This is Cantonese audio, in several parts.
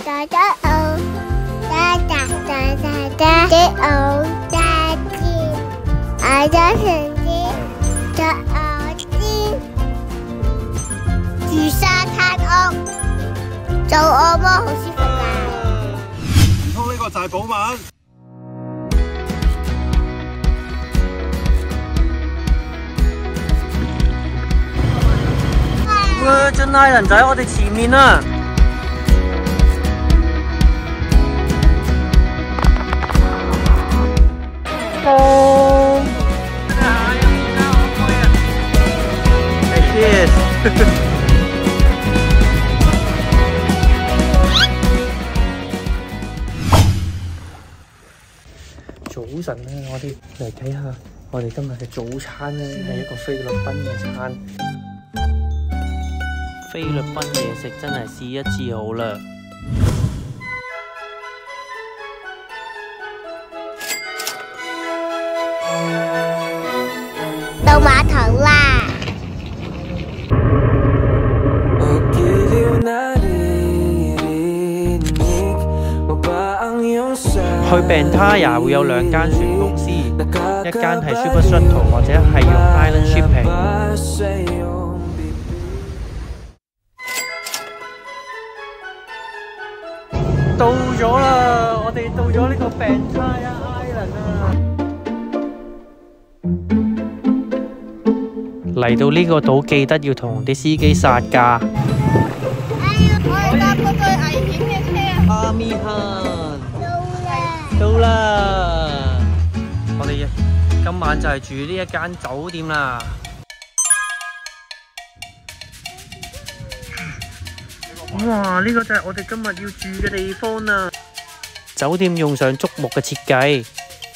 打打哦，打打打打打的哦，打鸡，打打成鸡，打哦雞，住沙灘屋，做按摩好舒服㗎。 唔通呢個就係寶馬 ？Virgin Island 就喺我哋前面啦。Cheers！ 早晨咧，我哋嚟睇下我哋今日嘅早餐咧，係一個菲律賓嘅餐。菲律賓嘢食真係試一次好啦。 到碼頭啦！ 去Bentaya會有2間船公司，一間係 Super Shuttle 或者係用 Island Shipping。到咗啦！我哋到咗呢個Bentaya Island啦。嚟到呢個島，記得要同啲司機殺價。 我哋搭個最危險嘅車。 Army Han。到啦！我哋今晚就係住呢一間酒店啦。哇！呢個就係我哋今日要住嘅地方啦。酒店用上觸目嘅設計。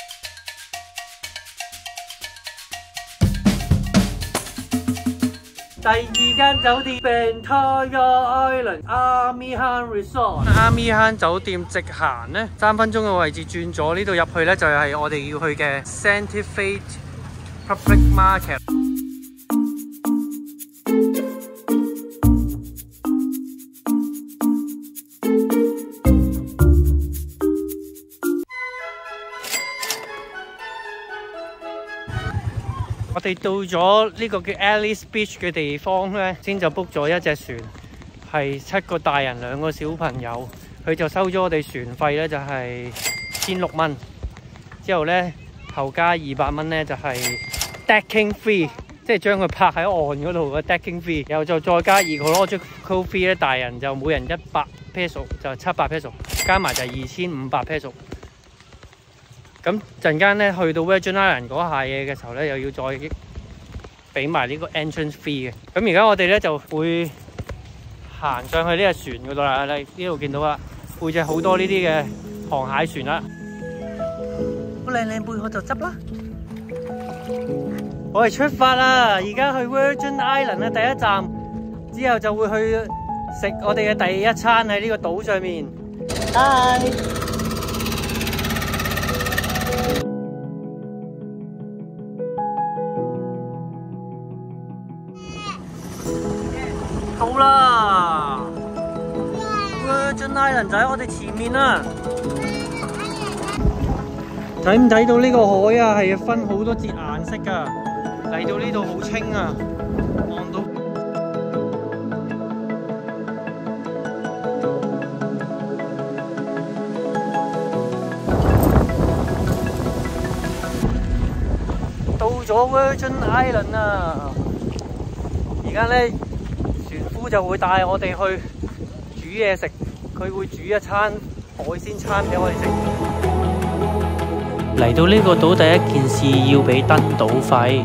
第2間酒店 Bentaya Island Army Han Resort。Army Han 酒店直行呢，3分鐘嘅位置轉咗呢度入去呢，就係我哋要去嘅 Santa Fe Public Market。我哋到咗呢個叫 Alice Beach 嘅地方呢，先就 book 咗一隻船，係7個大人2個小朋友，佢就收咗我哋船費呢，就係1600蚊，之後呢，後加200蚊呢，就係 decking fee， 即係將佢泊喺岸嗰度嘅 decking fee， 然後就再加ecological fee 呢，大人就每人100 peso， 就700 peso， 加埋就係2500 peso。咁陣間咧去到 Virgin Island 嗰下嘢嘅時候咧，又要再俾埋呢個 entrance fee 嘅。咁而家我哋咧就會行上去呢隻船嗰度啦。你呢度見到啦，背脊好多呢啲嘅航蟹船啦。好靚貝殼就執啦。我哋出發啦！而家去 Virgin Island 啊，第一站之後就會去食我哋嘅第一餐喺呢個島上面。Bye！到啦 ！Virgin Island 就喺我哋前面啦。睇唔睇到呢個海啊？係分好多節顏色噶。嚟到呢度好清啊，望到。到咗 Virgin Island 啊！而家咧。船夫就會帶我哋去煮嘢食，佢會煮一餐海鮮餐俾我哋食。嚟到呢個島第一件事要俾登島費。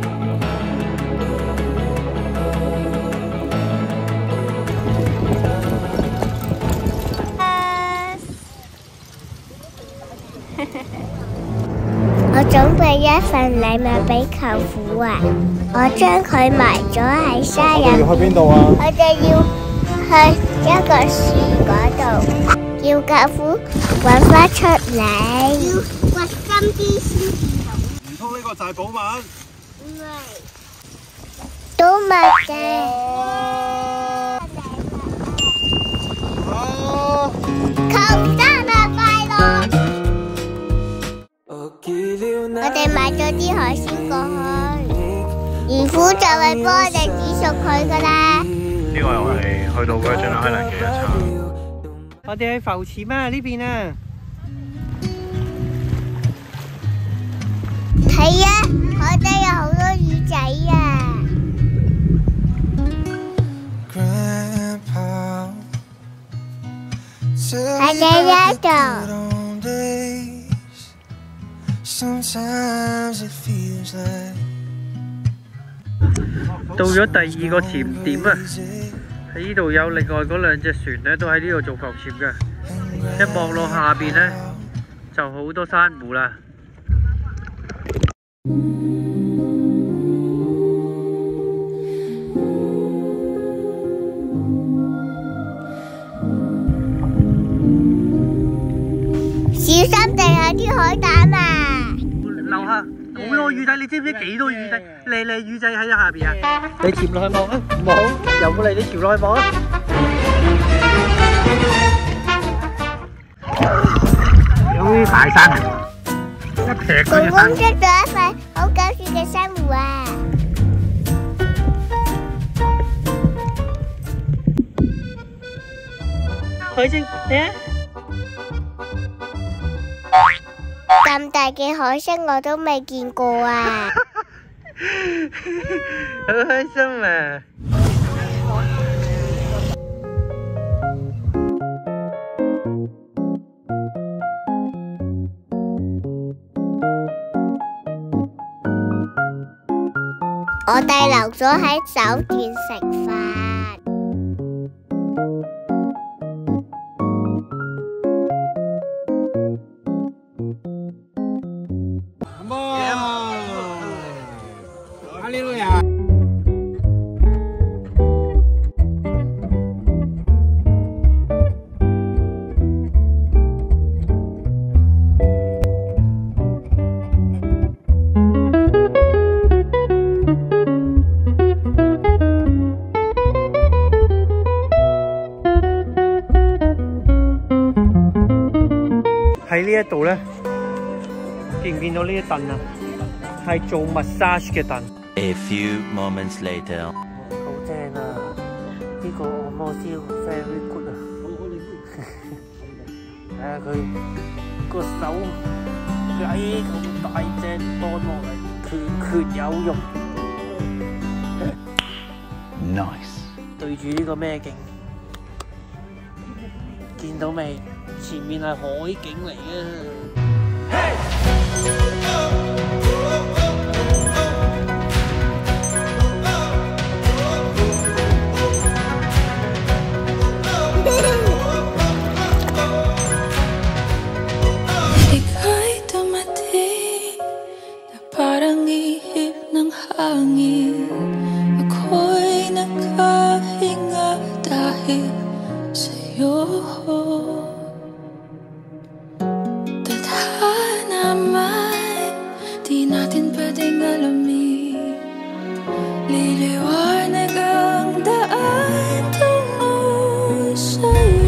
我準備一份禮物俾舅父啊！我將佢埋咗喺沙入。 要去邊度啊？ 我哋要去一個樹嗰度，叫舅父搵返出嚟。要掘深啲先見到。 唔通呢個就係寶馬？ 唔係，都唔係嘅。 生日快樂！我哋買咗啲海鮮過去，漁夫就會幫我哋煮熟佢噶啦。 呢個又係去到 Virgin Island 嘅一餐。 我哋去浮潛啊！呢邊啊！ 睇啊，海底有好多魚仔啊！喺呢一度。 到咗第二個潛點啊！喺呢度有另外嗰兩隻船咧，都喺呢度做浮潛嘅。一望落下邊咧，就好多珊瑚啦。 小心地有啲海膽啊！ 樓下好多魚仔，你知唔知幾多魚仔？靚靚魚仔喺下邊啊！你潛落去望啊！唔好游過嚟，你潛落去望啊！有啲大珊瑚，一劈嗰隻珊瑚。 公公捉咗一塊好搞笑嘅珊瑚啊！ 海星，你啊！ 咁大嘅海星我都未見過啊！ 好開心啊！ 我哋留咗喺酒店食飯。 喺呢一度咧，見唔見到呢啲凳啊？係做 massage 嘅凳。 A few moments later， 好正啊！呢個按摩師 very good 啊！睇下佢個手雞咁大隻，按落嚟拳拳有肉。 nice。 對住呢個咩景？見到未？前面係海景嚟啊！ Ika'y dumating na parang ihip ng hangin. Ako'y nakahinga dahil sa'yo. Tadhana man, di natin pwedeng alamin. Liliwanag ang daan tungo sa'yo.